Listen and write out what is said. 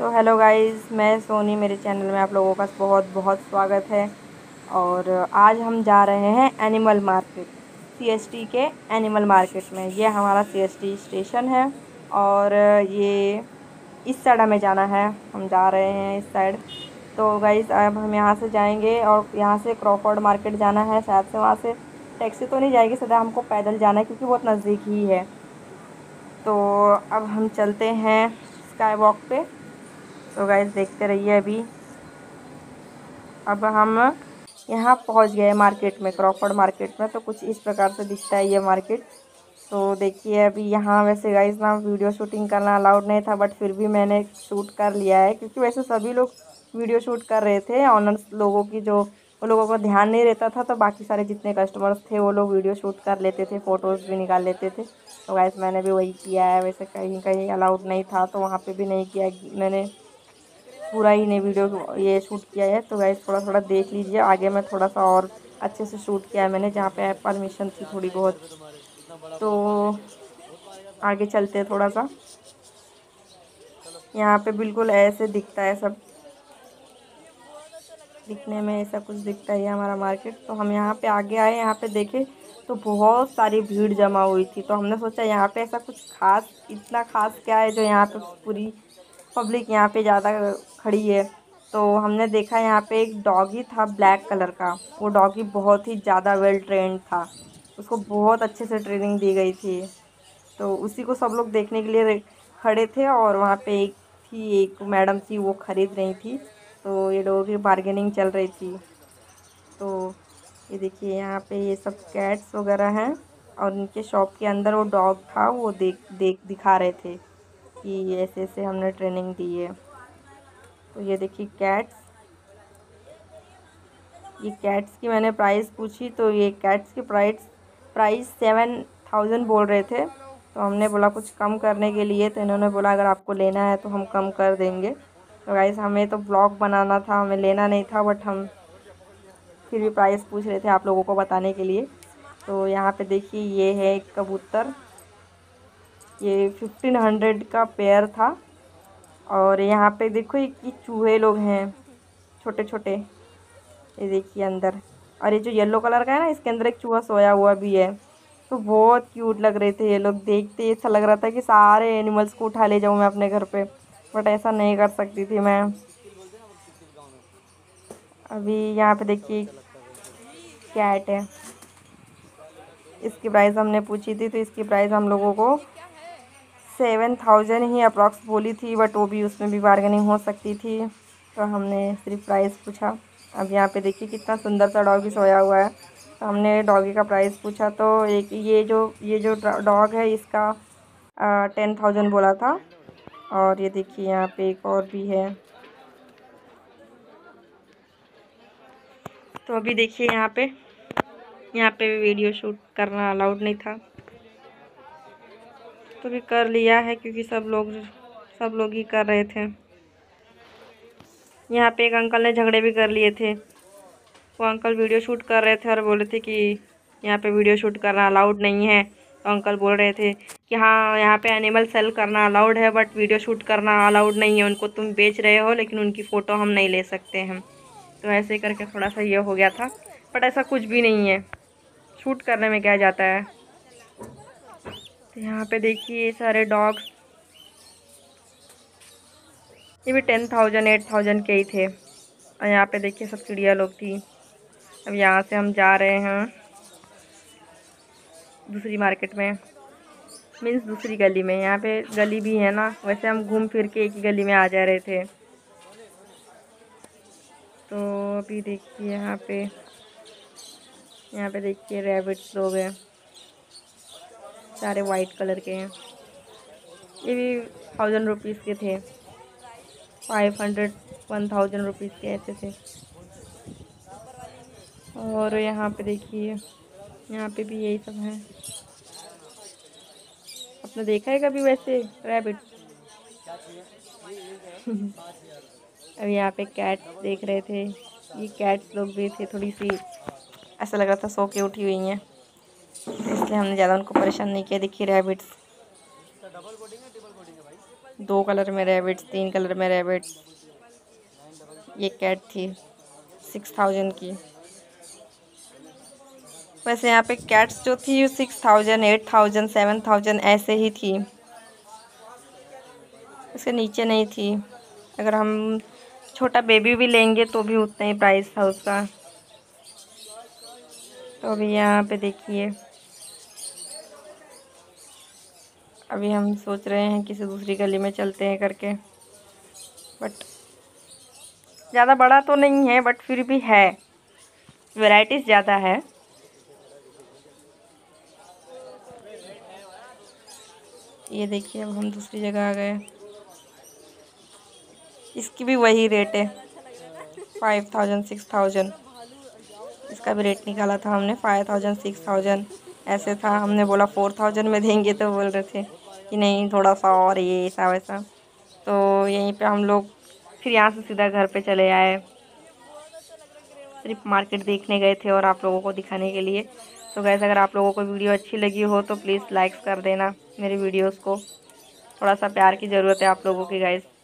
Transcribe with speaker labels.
Speaker 1: तो hello guys, मैं सोनी, मेरे चैनल में आप लोगों का बहुत बहुत स्वागत है। और आज हम जा रहे हैं एनिमल मार्केट, सीएसटी के एनिमल मार्केट में। ये हमारा सीएसटी स्टेशन है और ये इस साइड हमें जाना है। हम जा रहे हैं इस साइड। तो गाइस अब हम यहाँ से जाएंगे और यहाँ से क्रॉफर्ड मार्केट जाना है। शायद से वहाँ से टैक्सी तो नहीं जाएगी, सीधा हमको पैदल जाना है क्योंकि बहुत नज़दीक ही है। तो अब हम चलते हैं स्काई वॉक पे। तो गाइस देखते रहिए। अभी अब हम यहाँ पहुँच गए मार्केट में, क्रॉफर्ड मार्केट में। तो कुछ इस प्रकार से दिखता है ये मार्केट। तो देखिए अभी यहाँ वैसे गाइस ना वीडियो शूटिंग करना अलाउड नहीं था, बट फिर भी मैंने शूट कर लिया है क्योंकि वैसे सभी लोग वीडियो शूट कर रहे थे। ऑनर्स लोगों की जो उन लोगों को ध्यान नहीं रहता था, तो बाकी सारे जितने कस्टमर्स थे वो लोग वीडियो शूट कर लेते थे, फ़ोटोज़ भी निकाल लेते थे। तो गाइस मैंने भी वही किया है। वैसे कहीं कहीं अलाउड नहीं था तो वहाँ पे भी नहीं किया मैंने, पूरा ही नहीं वीडियो ये शूट किया है। तो गाइस थोड़ा थोड़ा देख लीजिए। आगे मैं थोड़ा सा और अच्छे से शूट किया है मैंने, जहाँ पे परमिशन थी थोड़ी बहुत। तो आगे चलते हैं थोड़ा सा। यहाँ पे बिल्कुल ऐसे दिखता है सब, दिखने में ऐसा कुछ दिखता है ये हमारा मार्केट। तो हम यहाँ पे आगे आए, यहाँ पे देखे तो बहुत सारी भीड़ जमा हुई थी। तो हमने सोचा यहाँ पे ऐसा कुछ खास, इतना खास क्या है जो यहाँ पे पूरी पब्लिक यहाँ पे ज़्यादा खड़ी है। तो हमने देखा यहाँ पे एक डॉगी था ब्लैक कलर का। वो डॉगी बहुत ही ज़्यादा वेल ट्रेंड था, उसको बहुत अच्छे से ट्रेनिंग दी गई थी। तो उसी को सब लोग देखने के लिए खड़े थे। और वहाँ पे एक मैडम थी, वो ख़रीद रही थी। तो ये डॉग की बार्गेनिंग चल रही थी। तो ये देखिए यहाँ पे ये सब कैट्स वगैरह हैं और इनके शॉप के अंदर वो डॉग था, वो दिखा रहे थे कि ऐसे ऐसे हमने ट्रेनिंग दी है। तो ये देखिए कैट्स, ये कैट्स की मैंने प्राइस पूछी तो ये कैट्स की प्राइस 7,000 बोल रहे थे। तो हमने बोला कुछ कम करने के लिए, तो इन्होंने बोला अगर आपको लेना है तो हम कम कर देंगे। तो गाइस हमें तो ब्लॉग बनाना था, हमें लेना नहीं था, बट हम फिर भी प्राइस पूछ रहे थे आप लोगों को बताने के लिए। तो यहाँ पे देखिए ये है एक कबूतर, ये 1500 का पेयर था। और यहाँ पे देखो ये चूहे लोग हैं छोटे छोटे, ये देखिए अंदर। और ये जो येलो कलर का है ना, इसके अंदर एक चूहा सोया हुआ भी है। तो बहुत क्यूट लग रहे थे ये लोग, देखते ही ऐसा लग रहा था कि सारे एनिमल्स को उठा ले जाऊँ मैं अपने घर पे, बट ऐसा नहीं कर सकती थी मैं। अभी यहाँ पे देखिए कैट है, इसकी प्राइस हमने पूछी थी। तो इसकी प्राइस हम लोगों को 7,000 ही अप्रॉक्स बोली थी, बट वो भी, उसमें भी बार्गेनिंग हो सकती थी। तो हमने सिर्फ प्राइस पूछा। अब यहाँ पे देखिए कितना सुंदर सा डॉगी सोया हुआ है। तो हमने डॉगी का प्राइस पूछा। तो एक ये जो डॉग है इसका 10,000 बोला था। और ये देखिए यहाँ पे एक और भी है। तो अभी देखिए यहाँ पे वीडियो शूट करना अलाउड नहीं था, तो भी कर लिया है क्योंकि सब लोग ही कर रहे थे। यहाँ पे एक अंकल ने झगड़े भी कर लिए थे। वो अंकल वीडियो शूट कर रहे थे और बोले थे कि यहाँ पे वीडियो शूट करना अलाउड नहीं है। तो अंकल बोल रहे थे कि हाँ यहाँ पे एनिमल सेल करना अलाउड है, बट वीडियो शूट करना अलाउड नहीं है। उनको तुम बेच रहे हो लेकिन उनकी फ़ोटो हम नहीं ले सकते हैं। तो ऐसे करके थोड़ा सा ये हो गया था, बट ऐसा कुछ भी नहीं है, शूट करने में क्या जाता है। तो यहाँ पे देखिए सारे डॉग्स, ये भी 10,000 8,000 के ही थे। और यहाँ पे देखिए सब चिड़िया लोग थी। अब यहाँ से हम जा रहे हैं दूसरी मार्केट में, मीन्स दूसरी गली में। यहाँ पे गली भी है ना, वैसे हम घूम फिर के एक ही गली में आ जा रहे थे। तो अभी देखिए यहाँ पे देखिए रैबिट्स लोग हैं, सारे वाइट कलर के हैं। ये भी 1,000 रुपीज़ के थे, 500 1,000 रुपीज़ के ऐसे थे। और यहाँ पे देखिए यहाँ पे भी यही सब है। आपने देखा है कभी वैसे रैबिट? अब यहाँ पे कैट्स देख रहे थे, ये कैट्स लोग भी थे, थोड़ी सी ऐसा लग रहा था सो के उठी हुई हैं, इसलिए हमने ज़्यादा उनको परेशान नहीं किया। देखिए रैबिट्स, 2 कलर में रैबिट्स, 3 कलर में रैबिट्स। ये कैट थी 6000 की। वैसे यहाँ पे कैट्स जो थी 6000, 8000, 7000 ऐसे ही थी, इसके नीचे नहीं थी। अगर हम छोटा बेबी भी लेंगे तो भी उतना ही प्राइस था उसका। तो अभी यहाँ पे देखिए, अभी हम सोच रहे हैं किसी दूसरी गली में चलते हैं करके, बट ज़्यादा बड़ा तो नहीं है, बट फिर भी है, वैरायटीज़ ज़्यादा है। ये देखिए, अब हम दूसरी जगह आ गए। इसकी भी वही रेट है, 5000, 6000। इसका भी रेट निकाला था हमने, 5000, 6000 ऐसे था। हमने बोला 4000 में देंगे, तो बोल रहे थे कि नहीं थोड़ा सा और, ये ऐसा वैसा। तो यहीं पे हम लोग फिर यहाँ से सीधा घर पे चले आए। सिर्फ मार्केट देखने गए थे और आप लोगों को दिखाने के लिए। तो गैस, अगर आप लोगों को वीडियो अच्छी लगी हो तो प्लीज़ लाइक्स कर देना मेरी वीडियोस को। थोड़ा सा प्यार की ज़रूरत है आप लोगों की गैस।